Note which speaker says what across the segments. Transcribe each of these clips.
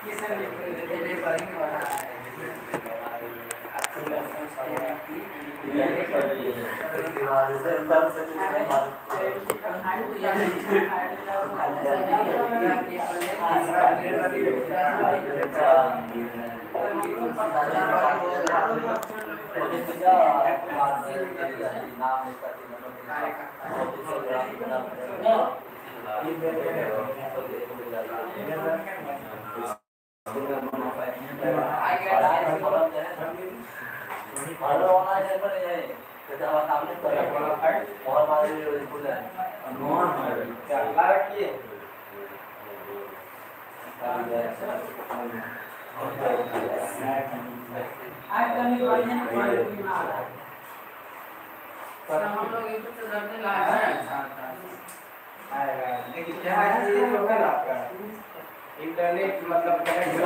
Speaker 1: Internet मतलब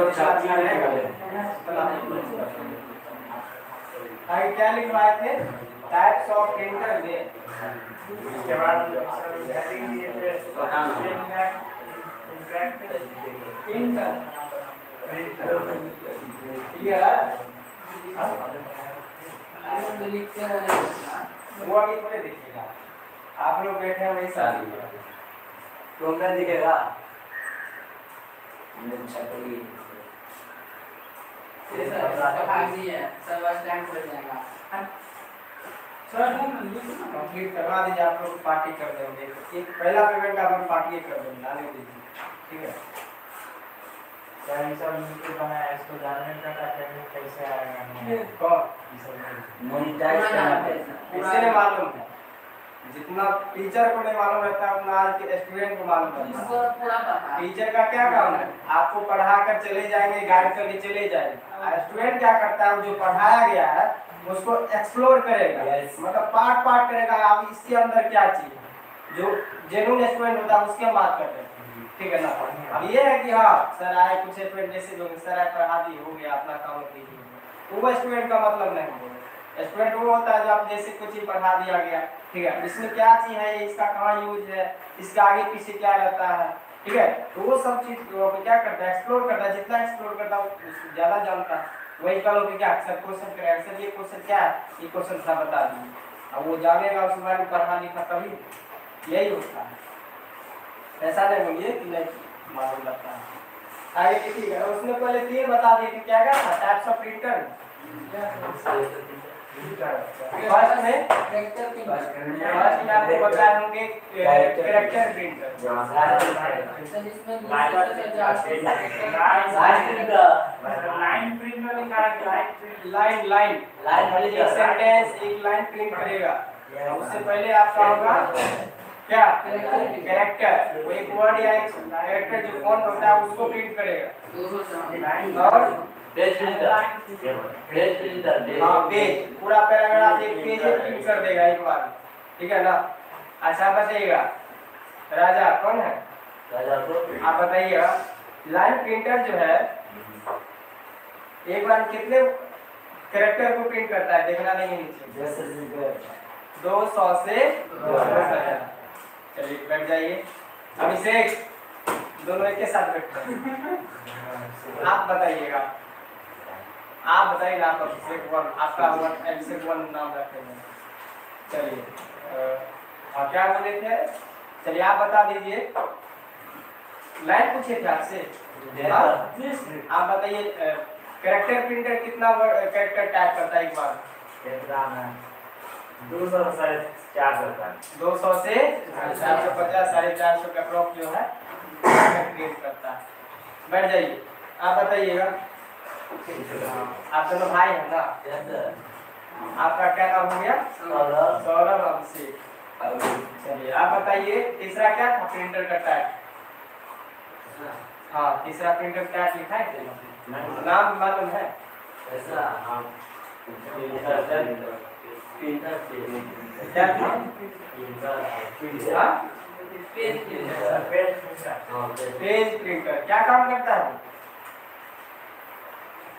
Speaker 1: क्या लिखवाए थे टाइप्स ऑफ इंटरनेट। उसके बाद वो अभी थोड़े दिखेगा, आप लोग बैठे हैं वैसा तो दिखेगा। कंप्लीट करवा दीजिए, आप लोग पार्टी कर देंगे। एक पहला पेमेंट आप लोग पार्टी कर देंगे, डाले दीजिए, ठीक है।
Speaker 2: क्या ये सब यूट्यूब बनाया इसको जानने का पेमेंट कैसे आएगा?
Speaker 1: कौन
Speaker 2: मोनेटाइज करना
Speaker 1: किसी ने मालूम है? जितना टीचर को नहीं मालूम रहता उतना आज के स्टूडेंट को मालूम रहता है। टीचर का क्या काम है? आपको पढ़ा कर चले जाएंगे, गाइड करके चले जाएंगे। स्टूडेंट क्या करता है? जो पढ़ाया गया है उसको एक्सप्लोर करेगा, मतलब पार्ट पार्ट करेगा। अब इसके अंदर क्या चीज जो जेन्युइन स्टूडेंट होता है उसके बात करते हैं, ठीक है ना। अब ये है कि हाँ सर आए, कुछ स्टूडेंट जैसे लोग सर आए पढ़ा दी, हो गया अपना काम कीजिए, वो स्टूडेंट का मतलब नहीं है। स्टूडेंट वो होता है जो आप जैसे कुछ ही पढ़ा दिया गया, ठीक है, इसमें क्या चीज है, इसका कहाँ यूज है, इसका आगे पीछे क्या रहता है, ठीक है। तो वो सब चीज क्या करता है? एक्सप्लोर करता है। जितना एक्सप्लोर करता है ज्यादा जानता है। वही कल क्या सर क्वेश्चन करें, सर ये क्वेश्चन क्या है, ये क्वेश्चन था बता दीजिए। अब वो जानेगा उसके बारे में पढ़ा लिखा तभी, यही होता है। ऐसा नहीं बोलिए कि नहीं मालूम लगता है। आगे देखिएगा, उसने पहले 3 बता दिए कि क्या क्या था टाइप्स ऑफ प्रिंटर। फर्स्ट में आपको बताए होंगे कैरेक्टर प्रिंटर, लाइन सेंटेंस एक लाइन प्रिंट करेगा। उससे पहले आपका होगा क्या कैरेक्टर, वो एक वर्ड या एक कैरेक्टर जो फॉन्ट होता है उसको प्रिंट करेगा। और पेज पूरा पैराग्राफ एक पेज प्रिंट कर देगा एक बार, ठीक है ना। अच्छा बताइएगा, राजा कौन है? राजा तो आप बताइएगा। लाइन प्रिंटर जो है एक बार कितने कैरेक्टर को प्रिंट करता है? देखना नहीं नीचे, 200 से 2000। चलिए बैठ जाइए। अभिषेक दोनों एक के साथ बैठते हैं। आप बताइएगा, आप बताइए ना। अभिषेक 1 आपका अभिषेक 1 नाम रखेंगे। चलिए क्या बोले थे? चलिए आप बता दीजिए। लाइन पूछे थे आपसे, आप बताइए कैरेक्टर प्रिंटर कितना कैरेक्टर टाइप करता है एक बार? 200 से 450 450 का अप्रॉक्स जो है प्रिंट करता है। बैठ जाइए, आप बताइएगा। आप दोनों भाई हैं ना? आपका क्या नाम हो गया? सौरभ अभिषेक। चलिए आप बताइए तीसरा क्या था प्रिंटर का टाइप? हाँ तीसरा प्रिंटर क्या लिखा है? नाम मालूम है? क्या पेज प्रिंटर क्या काम करता है?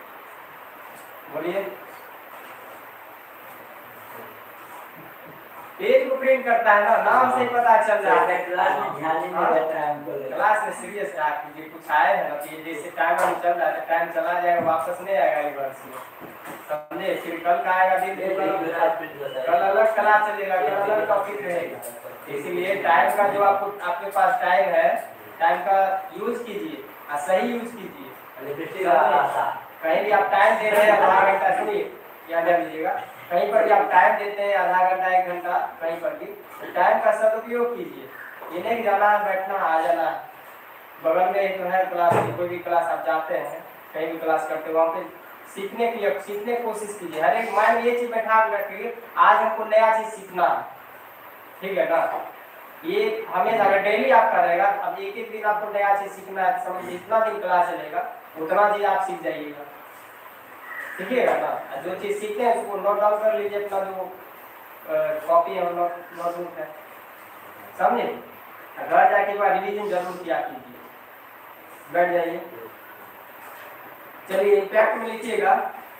Speaker 1: बोलिए। पेज को प्रिंट करता है ना, नाम से ही पता चल रहा है।
Speaker 3: क्लास में ध्यान ही नहीं रहता है हमको।
Speaker 1: क्लास में सीरियस है आपकी, ये कुछ आए हैं ना कि जैसे टाइम अभी चल रहा है, टाइम चला जाएगा, वापस नहीं आएगा रिवर्स में, समझे? फिर कल का आएगा दिन, कल अलग क्लास चलेगा, कल अलग टॉपिक रहेगा। इसीलिए टाइम का जो आपके पास टाइम है, टाइम का यूज कीजिए और सही यूज कीजिए। कहीं भी आप टाइम दे रहे हैं आधा घंटा, सुनिए याद लीजिएगा, कहीं पर भी आप टाइम देते हैं आधा घंटा 1 घंटा, कहीं पर भी टाइम का सदुपयोग कीजिए। ये नहीं जाना है बैठना आ जाना है, बगल में एक तो है क्लास, कोई भी क्लास आप जाते हैं, कहीं भी क्लास करते हो, वहाँ पे सीखने की कोशिश कीजिए। हर एक माइंड ये चीज बैठा रखिए, आज हमको नया चीज सीखना है, ठीक है ना? ये हमेशा अगर डेली आपका रहेगा, अब एक दिन आपको नया चीज सीखना है, समझ जितना दिन क्लास चलेगा उतना चीज आप सीख जाइएगा, सीखिएगा ना? जो चीज सीखते हैं उसको नोट डाउन कर लीजिए, अपना जो कॉपी है नोटबुक है, समझे? घर जाके बाद रिवीजन जरूर किया कीजिए, बैठ जाइए। चलिए इम्पैक्ट में लिखिएगा,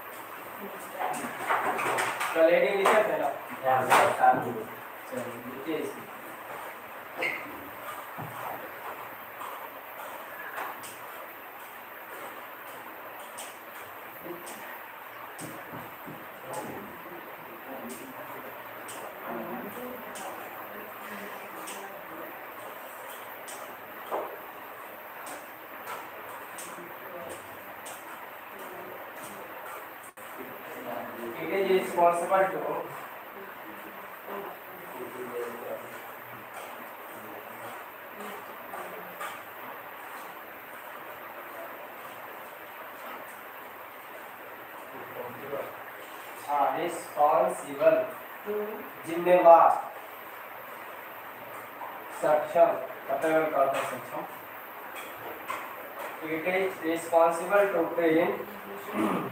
Speaker 1: तो लेडी लिखे थे ना, चलिए लिखिए इसमें। It is responsible to responsible, जिम्मेवार, सक्षम, सक्षम। It is responsible to print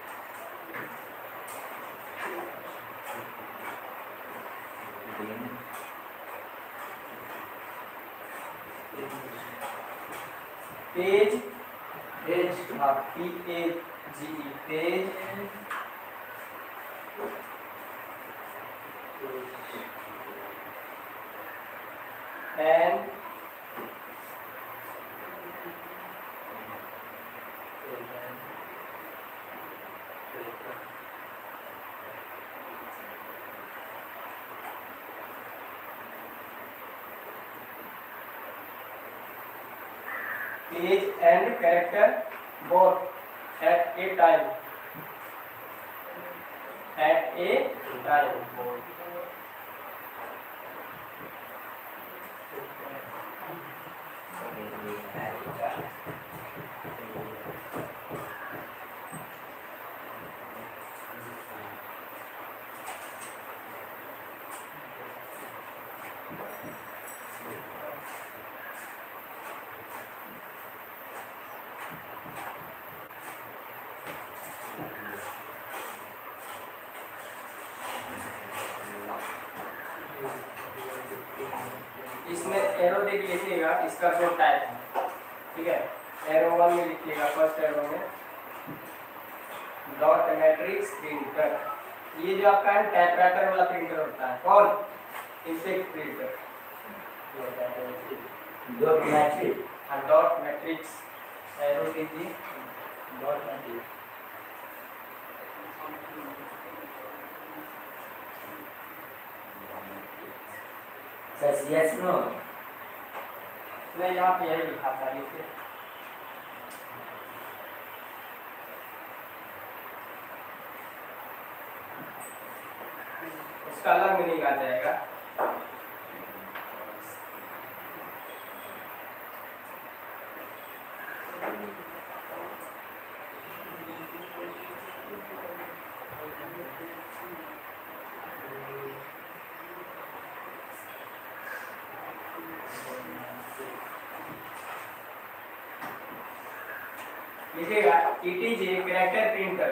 Speaker 1: page, page and character both at a time, इसमें एरो देख लिखिएगा, इसका दो टाइप है, ठीक है? एरो 1 में लिखिएगा, फर्स्ट एरो में डॉट मैट्रिक्स प्रिंटर, ये जो आपका है टाइपराइटर वाला प्रिंटर होता है, कौन? Impact printer, dot matrix arrow कीजिए, डॉट मैट्रिक्स
Speaker 3: yes no
Speaker 1: मैं यहाँ पे यही लिखा था, लिखिए उसका अलग मीनिंग आ जाएगा। लिखिएगा it is a character printer,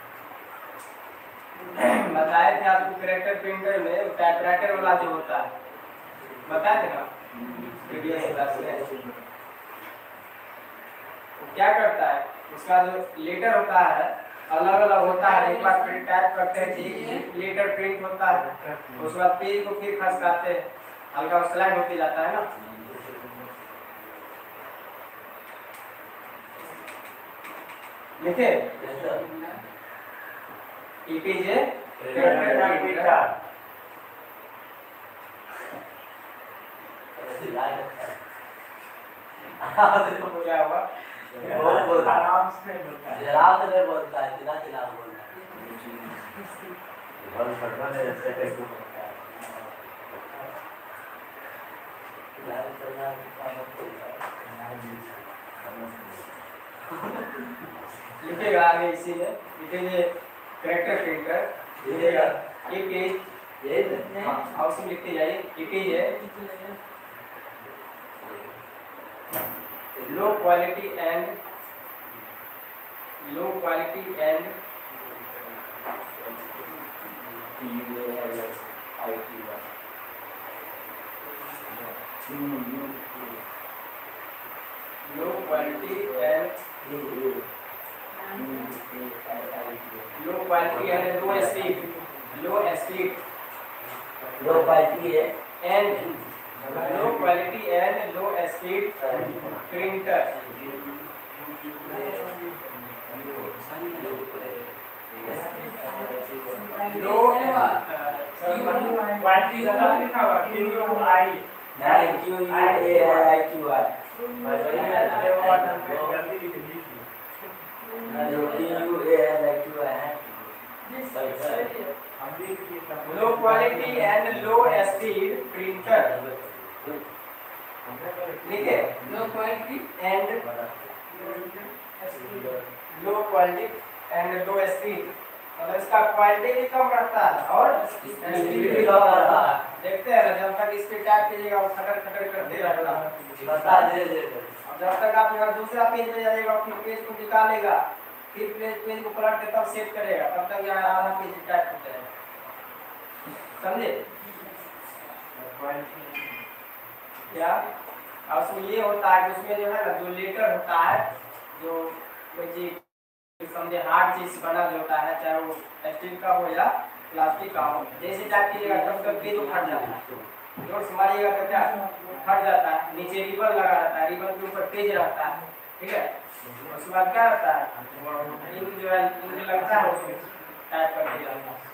Speaker 1: बताए थे आपको कैरेक्टर प्रिंटर में टाइपराइटर वाला जो होता है, बताए थे ना प्रीवियस क्लास में। क्या करता है, उसका जो लेटर होता है अलग अलग होता है। एक बार प्रिंट टाइप करते हैं, एक लेटर प्रिंट होता है, उसके बाद पेज को फिर खसकाते हैं, हल्का स्लाइड होते जाता है ना। लिखे इट इज ए क्या हुआ?
Speaker 2: आराम से बोलता है,
Speaker 4: जलाल से बोलता है, चिल्ला चिल्ला बोलता है।
Speaker 2: बल पकड़ा है ऐसे कैसे बोलता है।
Speaker 4: चिल्ला चिल्ला बोलता
Speaker 1: लिखेगा आगे इसी में, लिखेंगे कैरेक्टर प्रिंटर, लिखेगा ये पेज
Speaker 4: है।
Speaker 1: और उसमें लिखते जाइए it is a low quality and low speed printer.
Speaker 2: Quality ज्यादा लिखा हुआ QUI
Speaker 1: low quality and low speed printer. लिखे low quality and low speed, मतलब इसका क्वालिटी भी कम रहता है और स्पीड भी कम रहता है। देखते हैं ना, जब तक स्पीड टाइप कीजिएगा वो खटर खटर करते रहता है,
Speaker 4: बता दे।
Speaker 1: और जब तक आप यहाँ दूसरा पेज पे जाइएगा फिर पेज को निकालेगा, फिर पेज को पलट के तब सेव करेगा, तब तक यहाँ आधा पेज टाइप हो जाएगा। समझे क्या? और उसमें ये होता है कि उसमें जो है ना, जो लेटर होता है, जो कोई चीज समझे हार्ड चीज बना जो होता है, चाहे वो स्टील का हो या प्लास्टिक का हो, जैसे टाइप कीजिएगा तब तक पेज फट जाता है। जोर से मारिएगा तो क्या फट जाता है। नीचे रिबन लगा रहता है, रिबन के ऊपर पेज रहता है, ठीक है। उसके बाद क्या रहता है, इंक जो है इंक लगता है, उसमें टाइप करते जाता है।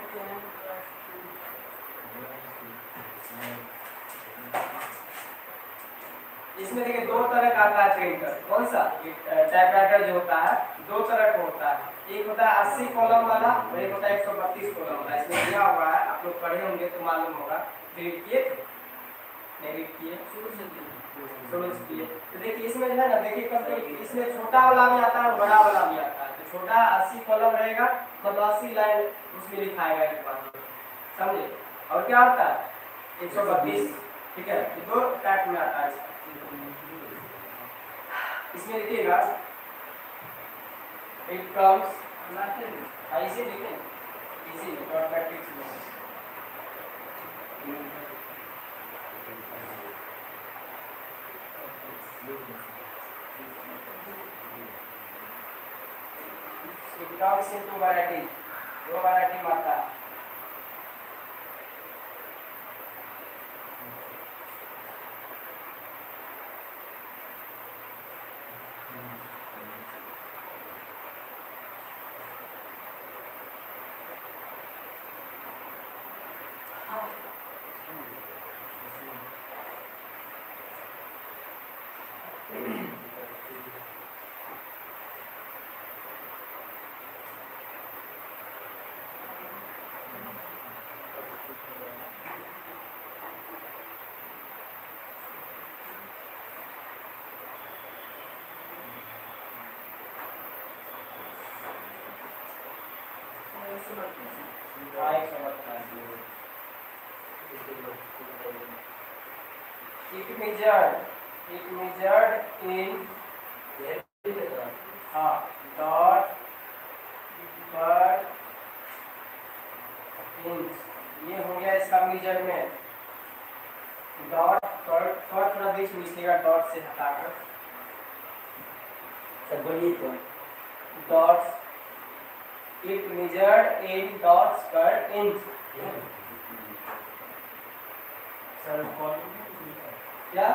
Speaker 1: इसमें देखिए दो तरह का आता है प्रिंटर। कौन सा? टाइपराइटर जो होता है दो तरह का होता है, एक होता है 80 कॉलम वाला और एक होता है 132 कॉलम वाला। इसमें दिया हुआ है, आप लोग पढ़े होंगे तो मालूम होगा। रीड किए शुरू से किए तो देखिए इसमें जो है ना, देखिए कभी इसमें छोटा वाला भी आता है और बड़ा वाला भी आता है। तो छोटा 80 कॉलम रहेगा, मतलब 80 लाइन उसमें लिखाएगा एक बार, समझे। और क्या होता है 132, ठीक है। दो टाइप में आता है। इसमें लिखिएगा इट कम्स, ऐसे लिखें इजी डॉट मैट्रिक्स में। It comes in two variety, दो वैरायटी में आता है। It measured in dot per inch। ये हो गया इसका मेजरमेंट। डॉट पर थोड़ा बीच में लिखिएगा, डॉट से हटाकर।
Speaker 3: बोलिए तो
Speaker 1: dot It measured 8 dots per inch.
Speaker 2: Sir
Speaker 1: क्या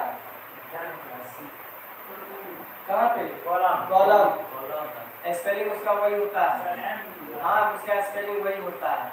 Speaker 1: कहाँ पे
Speaker 2: कॉलम
Speaker 1: कॉलम
Speaker 4: कॉलम
Speaker 1: स्पेलिंग उसका वही होता है। हाँ उसका स्पेलिंग वही होता है।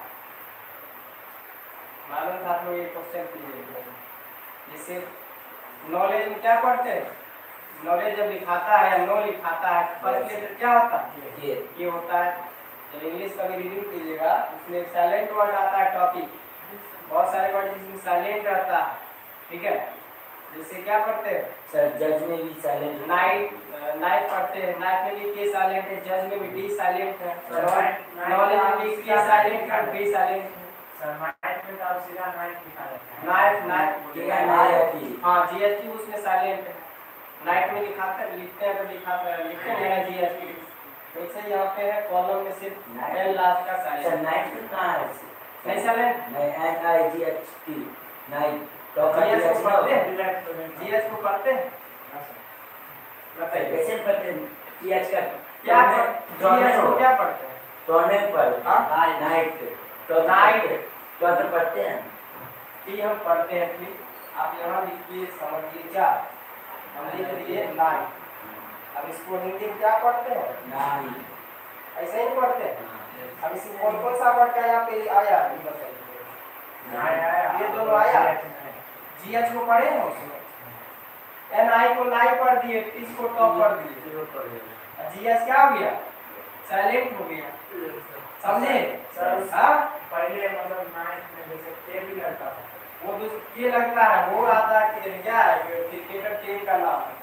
Speaker 1: मालूम था तो ये क्वेश्चन कीजिए। जैसे नॉलेज में क्या पढ़ते हैं? नॉलेज जब लिखाता है या नो लिखाता है फर्स्ट लेटर क्या होता है? ये होता है। जब इंग्लिश का भी रीडिंग कीजिएगा उसमें एक साइलेंट वर्ड आता है टॉपिक। बहुत सारे वर्ड जिसमें साइलेंट रहता है, ठीक है। जैसे क्या पढ़ते हैं
Speaker 3: सर जज में भी साइलेंट
Speaker 1: नाइट, नाइट पढ़ते हैं, नाइट में भी के साइलेंट है, जज में भी डी साइलेंट है, नॉलेज में भी के साइलेंट है, डी साइलेंट है।
Speaker 2: सर नाइट में तो आप सीधा नाइट लिखा रहता है
Speaker 1: नाइट नाइट
Speaker 3: क्या नाइट
Speaker 1: हाँ जीएसटी उसमें साइलेंट है। नाइट में लिखाते लिखते हैं तो लिखते हैं जीएसटी। वैसे यहाँ पे है कॉलम में सिर्फ एल लास्ट का
Speaker 3: सर
Speaker 1: साइलेंट
Speaker 3: नाइट में कहाँ है
Speaker 1: नहीं साइलेंट।
Speaker 3: नहीं NIGHT नाइट तो
Speaker 1: जीएस को पढ़ते हैं,
Speaker 2: डिलेक्ट तो नहीं
Speaker 1: जीएस को पढ़ते हैं बताइए
Speaker 3: कैसे पढ़ते हैं TH का
Speaker 1: क्या जीएस को क्या पढ़ते हैं?
Speaker 3: टोने पर
Speaker 1: हाँ?
Speaker 3: नाइट तो
Speaker 1: नाइट
Speaker 3: तो पढ़ते हैं
Speaker 1: टी हम पढ़ते हैं प्लीज। आप यहाँ लिखिए समझिए क्या हम लिख दिए नाइट। अब इसको हिंदी में क्या पढ़ते हैं?
Speaker 3: नाइट
Speaker 1: ऐसे ही पढ़ते हैं। अब इसमें कौन कौन सा वर्ड का यहाँ पे आया ये बताइए। ये दोनों आया जीएच को पढ़े हैं उसमें NI को नाई पढ़ दिए, टी को टॉप पढ़ दिए, जीएस क्या हो गया? साइलेंट हो गया। समझे? हाँ
Speaker 2: पहले मतलब नाइट में जैसे के भी लगता था
Speaker 1: वो ये लगता है वो आता है कि क्या है क्रिकेटर टीम का नाम है।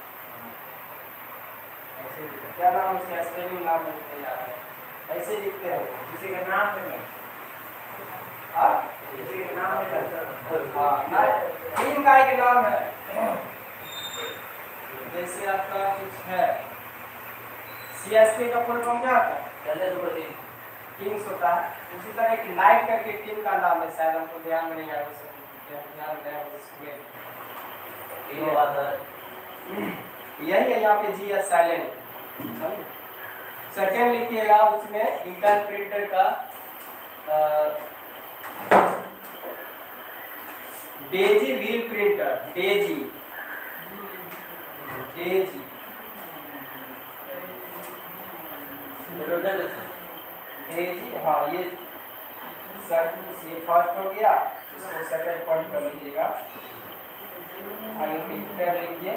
Speaker 2: ऐसे लिखा
Speaker 1: क्या नाम उसका स्पेलिंग नाम मुझे याद है। ऐसे लिखते हैं
Speaker 2: किसी का नाम नहीं
Speaker 1: हाँ
Speaker 2: किसी का नाम नहीं लगता
Speaker 1: हाँ टीम का एक नाम है। जैसे आपका कुछ है CSK का फुल फॉर्म क्या होता है?
Speaker 4: चले तो बड़ी
Speaker 1: किंग्स होता है। उसी तरह एक नाइट करके टीम का नाम है, शायद हमको ध्यान में नहीं आया ध्यान दें उसमें
Speaker 4: ये बात है
Speaker 1: यही है यहाँ पे जीएस साइलेंट। सेकेंड लिखिएगा उसमें इंटर प्रिंटर का daisy wheel printer daisy daisy daisy हाँ ये फर्स्ट हो गया इसको सेकंड पॉइंट कर लीजिएगा। आगे प्रिंटर लिखिए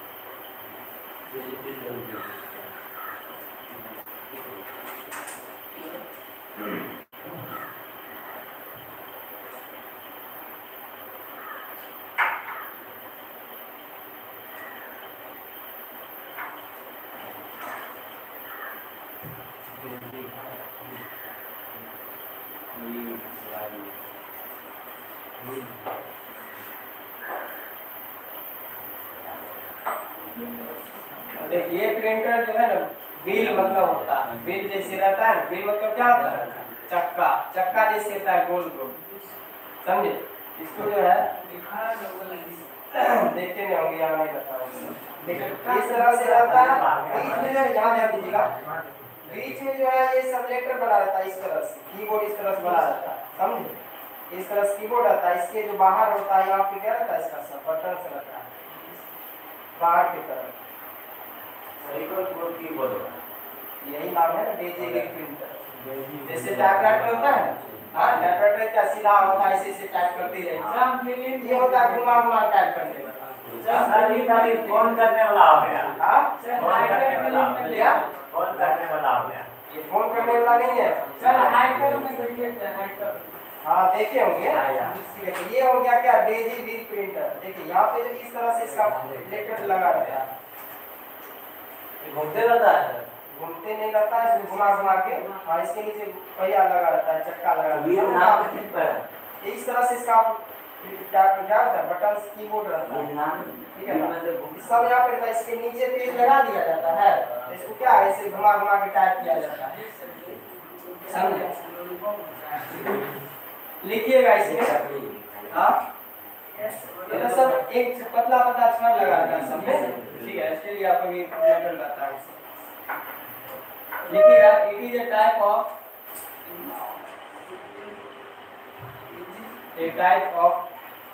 Speaker 1: देखिए ये प्रिंटर जो है ना व्हील मतलब होता है, व्हील जैसे रहता है। व्हील मतलब क्या होता है? चक्का, चक्का जैसे होता है गोल गोल, समझे? इसको जो है देखते नहीं होंगे यहाँ नहीं बताऊंगा। देखिए इस तरह से रहता है, बीच में जो यहाँ ध्यान दीजिएगा, बीच में जो है ये सबलेटर बना रहता है इस तरह से, कीबोर्ड इस तरह से बना रहता है, समझे? इस तरह से कीबोर्ड रहता है, इसके जो बाहर होता है यहाँ पे क्या रहता है? इसका सब बटन से रहता है बाहर की तरफ। यही नाम है ना डेजी प्रिंटर। जैसे टाइपराइटर होता है हाँ, टाइपराइटर क्या सीधा होता है, ऐसे ऐसे टाइप करते रहेंगे। ये होता है घुमा घुमा टाइप करने वाला।
Speaker 2: फोन करने वाला हो गया
Speaker 1: हाँ
Speaker 2: फोन करने वाला हो
Speaker 1: क्या?
Speaker 2: फोन करने वाला हो गया
Speaker 1: ये फोन करने वाला नहीं है। हाँ देखे होंगे। ठीक है, ये हो गया क्या? Daisy wheel printer. देखिए यहाँ पे जो इस तरह से इसका लेटर लगा रहता है,
Speaker 4: घूमते रहता है
Speaker 1: घूमते नहीं रहता है, इसको घुमा घुमा के। हाँ इसके नीचे पहिया लगा रहता है, चक्का लगा रहता है। इस तरह से इसका क्या होता है? बटन कीबोर्ड रहता है, ठीक है ना? सब यहाँ पे रहता है। इसके नीचे पेज लगा दिया जाता है, इसको क्या है ऐसे घुमा घुमा के टाइप किया जाता है, समझे? लिखिएगा इसमें हाँ ये सब एक पतला पतला अक्षर लगा रहता है सब में, ठीक है? इसके लिए आपको भी लेटर रहता है। लिखिएगा it is a type of A type of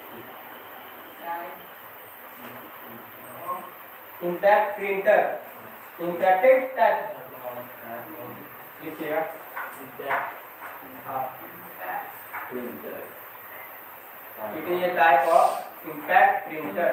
Speaker 1: impact printer. Impacted type लिखिएगा। हाँ, it is a type of impact printer.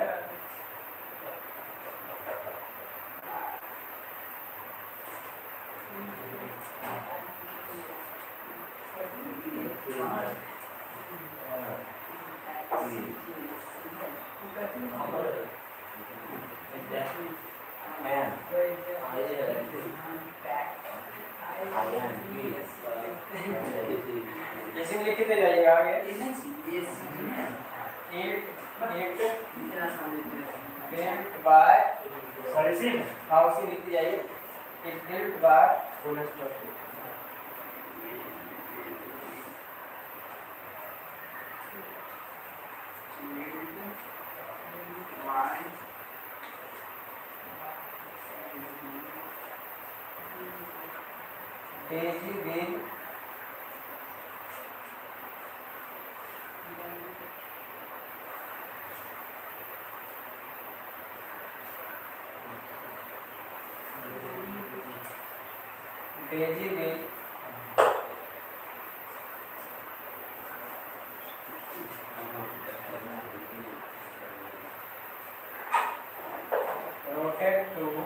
Speaker 1: जैसे में लिखते जाइएगा आगे। Built by, हाँ उसी लिखते जाइए। It built by Daisy Bill Daisy Bill rotate to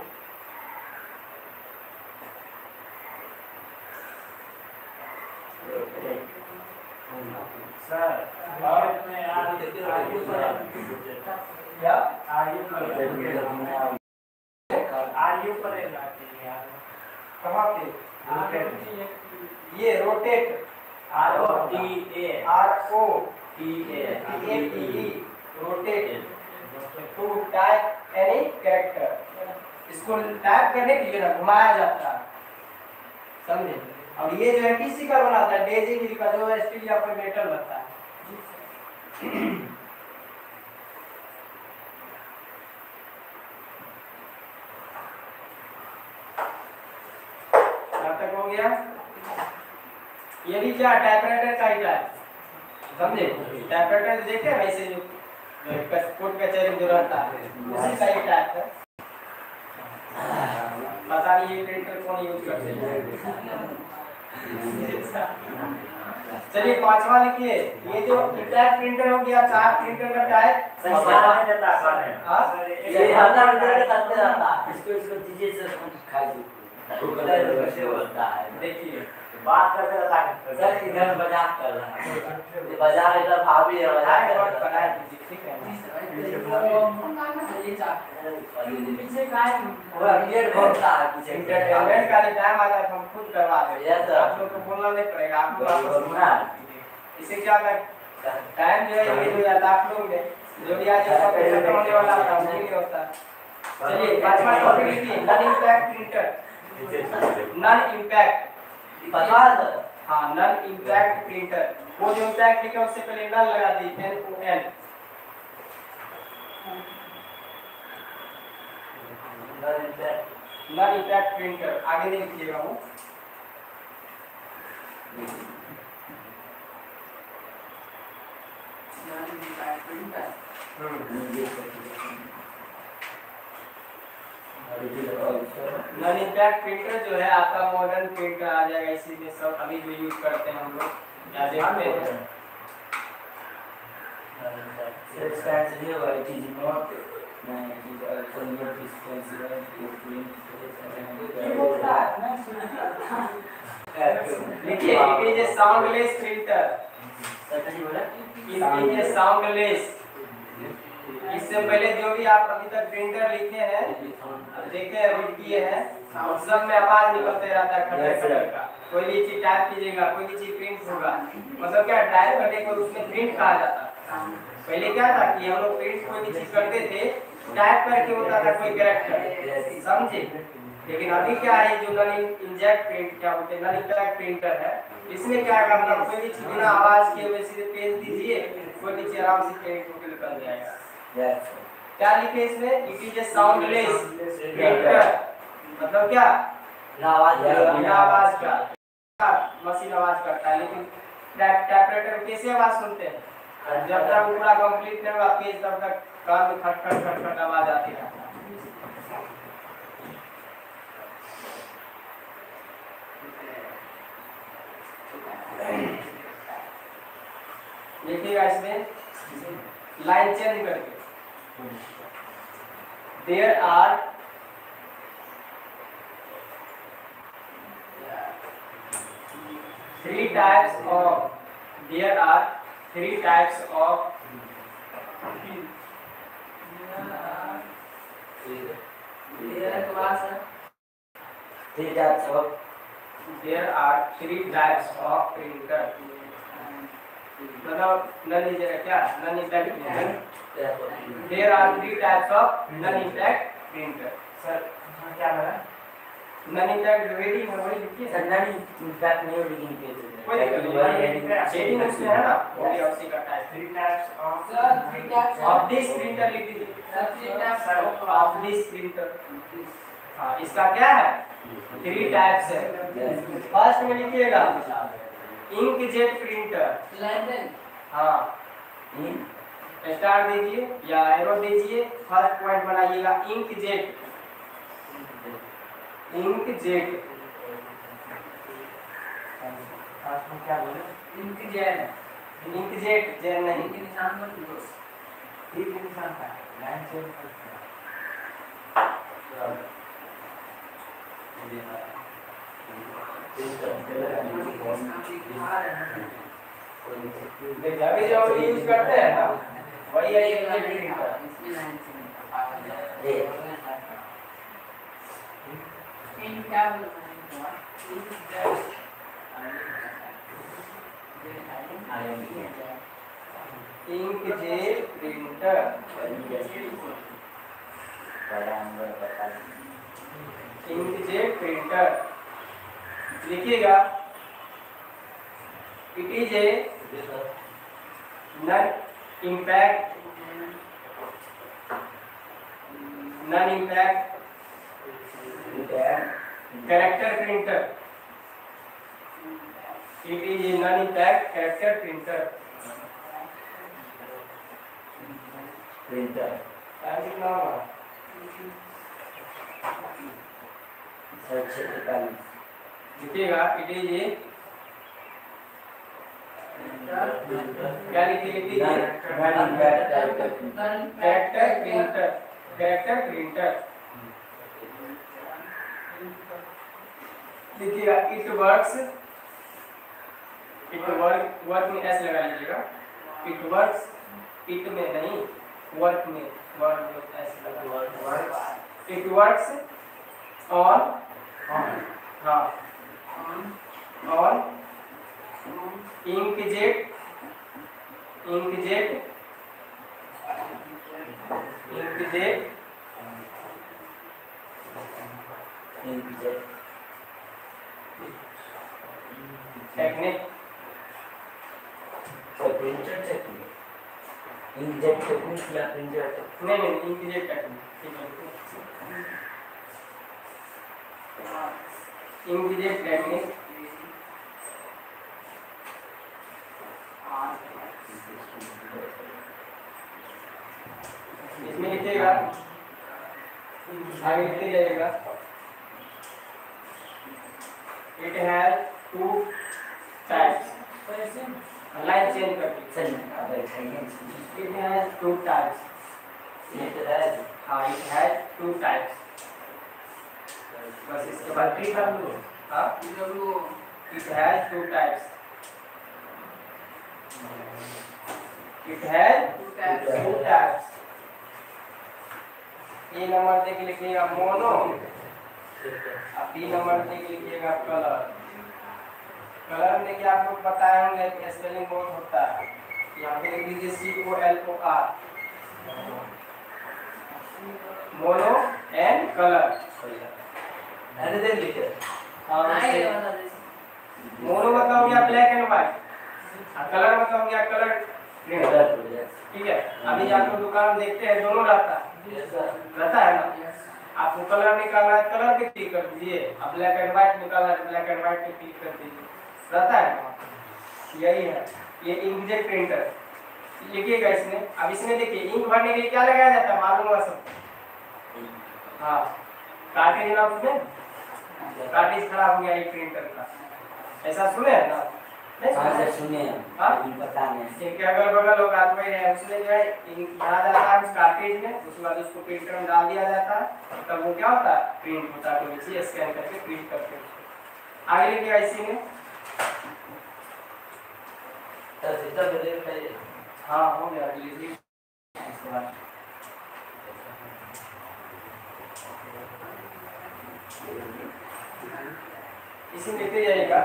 Speaker 2: sir में आयु पड़ेगा
Speaker 1: कहाँ पे? ये rotate rotate to type any character. इसको टाइप करने के लिए ना घुमाया जाता है, समझे? और ये जो है किसी का बनाता है, डेजी बिल का, जो स्टील या फिर मेटल बनता है। यहाँ तक हो गया। ये भी क्या टाइपराइटर का ही टाइप, समझे? टाइपराइटर देखे हैं वैसे जो कोर्ट कचहरी जो रहता है उसी का ही टाइप है। पता नहीं ये प्रिंटर कौन यूज करते हैं। चलिए पांचवा लिखिए। ये जो इम्पैक्ट प्रिंटर हो गया, 4 प्रिंटर का टाइप।
Speaker 3: इसको दीजिए सर, खाइए।
Speaker 1: देखिए
Speaker 3: बात करते रहता है सर, इधर मजाक कर रहा है, ये बाजार इधर भाभी है, मजाक कर रहा है।
Speaker 1: ठीक है,
Speaker 3: पीछे का है वो अपडेट होता है, पीछे
Speaker 1: इंटरटेनमेंट का टाइम आ जाए हम खुद करवा देंगे।
Speaker 3: Yes, sir.
Speaker 1: आप लोग को बोलना नहीं पड़ेगा, आप लोग आपस में
Speaker 3: हाँ।
Speaker 1: इसे क्या कर टाइम जो है ये हो जाता है आप लोग में, जो भी आज खत्म होने वाला था वो नहीं होता। चलिए पांचवा टॉपिक लिखिए, non impact printer. Non impact
Speaker 3: पता है सर,
Speaker 1: हाँ, नॉन इम्पैक्ट प्रिंटर। वो जो इम्पैक्ट लिखा उससे पहले नॉन लगा दी, NON। नॉन इम्पैक्ट प्रिंटर आगे नहीं लिखिएगा वो। नॉन इम्पैक्ट प्रिंटर जो है आपका मॉडर्न प्रिंटर आ जाएगा, इसी में सब अभी जो यूज करते हैं हम लोग, या देखते हैं। देखिए it is a soundless printer. It is a soundless. इससे पहले जो भी आप अभी तक प्रिंटर लिखे हैं, देखे रीड किए हैं, और सब में आवाज निकलते रहता है खटर खटर का। कोई भी चीज टाइप कीजिएगा, कोई भी चीज प्रिंट होगा, मतलब क्या टाइप करने को उसमें प्रिंट कहा जाता है। पहले क्या था कि हम लोग प्रिंट कोई भी चीज करते थे, टाइप करके होता था कोई कैरेक्टर, समझे? लेकिन अभी क्या है, जो नॉन इंजेक्ट प्रिंट क्या होते हैं, नॉन इंजेक्ट प्रिंटर है, इसमें क्या करना, कोई भी चीज बिना आवाज के हुए सीधे पेज दीजिए, कोई भी चीज आराम से प्रिंट होकर निकल जाएगा। क्या लिखे इसमें? It is a soundless printer. मतलब क्या? बिना आवाज का, मशीन आवाज करता है, लेकिन टाइपराइटर कैसे आवाज सुनते हैं? जब तक पूरा कंप्लीट नहीं होगा पेज तब तक कान में खट खट खट खट आवाज आती रहता है। लिखिएगा इसमें लाइन चेंज करके there are three types of there are three types of
Speaker 3: Three types of
Speaker 1: there are three types of printer मतलब नन इज क्या non impact printer there are three types of non impact printer
Speaker 2: sir क्या लगा
Speaker 1: non impact reading में वही लिखिए
Speaker 3: sir नहीं impact नहीं reading page
Speaker 1: कोई दिक्कत नहीं शेडिंग उसमें है ना वही उसी का type
Speaker 2: three types of
Speaker 5: sir 3 types
Speaker 1: of this printer लिख दीजिए
Speaker 5: सर 3 types
Speaker 1: of this printer हाँ इसका क्या है थ्री टाइप्स है फर्स्ट में लिखिएगा इंकजेट प्रिंटर
Speaker 5: London
Speaker 1: हाँ स्टार दीजिए या एरो दीजिए फर्स्ट पॉइंट बनाइएगा इंकजेट इंकजेट
Speaker 2: आज में क्या बोले
Speaker 5: Inkjet
Speaker 1: इंकजेट जेन नहीं
Speaker 5: इनके निशान पर दो
Speaker 2: ठीक इंसान का लाइन चेंज करते
Speaker 1: देखिए अभी जो यूज करते हैं ना वही है इंकजेट प्रिंटर
Speaker 5: इसमें लाइन से इन क्या बोलना है
Speaker 1: इंकजेट प्रिंटर इंकजेट प्रिंटर लिखिएगा it is a non impact character printer it is a non impact character printer
Speaker 3: printer
Speaker 1: time कितना होगा
Speaker 3: सर 6:45
Speaker 1: लिखिएगा इट इज ए क्या लिखिए कैरेक्टर प्रिंटर लिखिएगा इट वर्क में एस लगा लीजिएगा इट वर्क्स इट में नहीं वर्क में वर्क में एस लगा इट वर्क्स ऑन हाँ on inkjet technique
Speaker 3: printer technique inkjet technique या प्रिंटर टेक्निक
Speaker 1: नहीं इंकजेट टेक्निक इंकजेट टेक्निक इसमें लिखिएगा आगे लिखते जाइएगा it has two types line change करके
Speaker 3: सर अब
Speaker 1: it has two types it has two types बस इसके बाद
Speaker 2: ठीक है लो
Speaker 1: हाँ it has two types it has two types a number देख लिखिएगा मोनो और बी नंबर देख लिखिएगा कलर कलर में देखिए आप लोग बताए होंगे कि स्पेलिंग बहुत होता है यहाँ पे लिख लीजिए COLOR मोनो एंड कलर
Speaker 3: मैंने देख लिया
Speaker 1: मोनो मतलब हो गया ब्लैक एंड व्हाइट और कलर मतलब हो गया कलर ठीक है अभी आप लोग दुकान देखते हैं दोनों रहता है ना आपको कलर निकालना है कलर पे क्लिक कर दीजिए अब ब्लैक एंड व्हाइट निकालना है ब्लैक एंड व्हाइट पे क्लिक कर दीजिए रहता है यही है ये इंकजेट प्रिंटर लिखिएगा इसमें। अब इसमें देखिए इंक भरने के लिए क्या लगाया जाता है मालूम होगा सब। हाँ कार्टेज ना उसमें कार्टेज खराब हो गया ये प्रिंटर का, ऐसा सुने है ना?
Speaker 3: हाँ सुने
Speaker 1: हाँ?
Speaker 3: पता नहीं।
Speaker 1: इनके अगल बगल लोग आते हैं उसमें जो है इंक भरा जाता है उस कार्टेज में, उसके बाद उसको प्रिंटर में डाल दिया जाता है, तब वो क्या होता है प्रिंट होता है, तो नीचे स्कैन करके प्रिंट करते हैं। आगे लिखिएगा इसी में।
Speaker 4: सर सिस्टम पे देख लीजिए।
Speaker 1: हाँ हो गया डिलीवरी इसके बाद इसी में लिखते जाइएगा।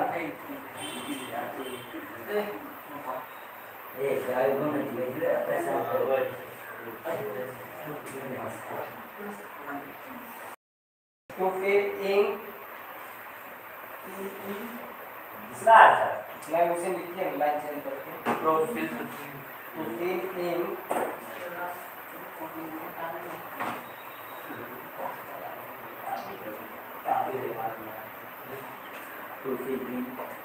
Speaker 3: ए गाय को नहीं भेज रहा पैसा
Speaker 1: तो फिर इंक
Speaker 3: स्टार्ट सर
Speaker 1: मैं उसे लिखिए लाइन चेंज करके
Speaker 4: प्रोफिल
Speaker 1: तो फिर इंक
Speaker 3: तो फिर भी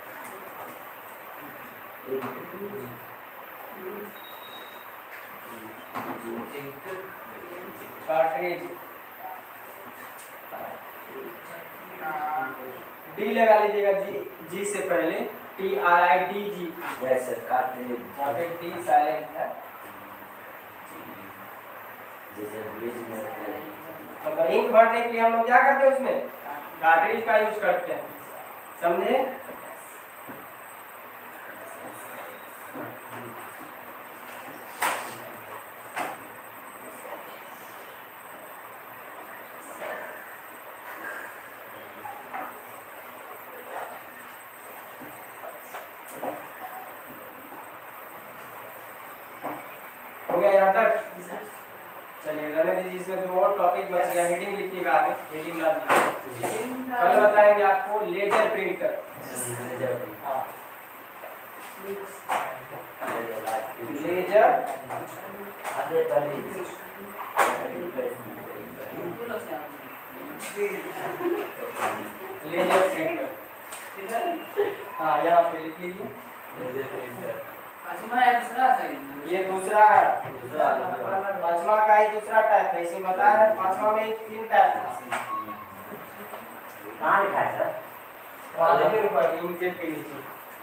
Speaker 1: कार्ट्रिज डी लगा लीजिएगा, जी से पहले TRIDG
Speaker 3: यस सर कार्टेज
Speaker 1: यहाँ पे डी साइलेंट है।
Speaker 3: जैसे ब्रिज में
Speaker 1: मतलब इंक भरने के लिए हम लोग क्या करते हैं उसमें कार्ट्रिज का यूज करते हैं, समझे? हो गया यहाँ तक? चलिए रहने दीजिए, इसमें दो और टॉपिक बच गया। हेडिंग लिखिएगा आगे, हेडिंग डाल दीजिए। कल बताएंगे आपको लेजर प्रिंटर। हाँ लेजर
Speaker 3: आगे पहले
Speaker 1: लेजर प्रिंटर। हाँ यहाँ पे लिख लीजिए। ये दूसरा है, पांचवा का ही दूसरा टाइप है, इसे बता है पांचवा में 3 टाइप है।
Speaker 3: कहाँ लिखा है सर?
Speaker 1: के ऊपर इनके के नीचे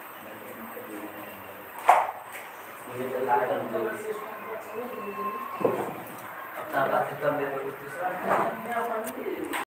Speaker 3: मुझे तो लगा
Speaker 4: अपना सिस्टम पे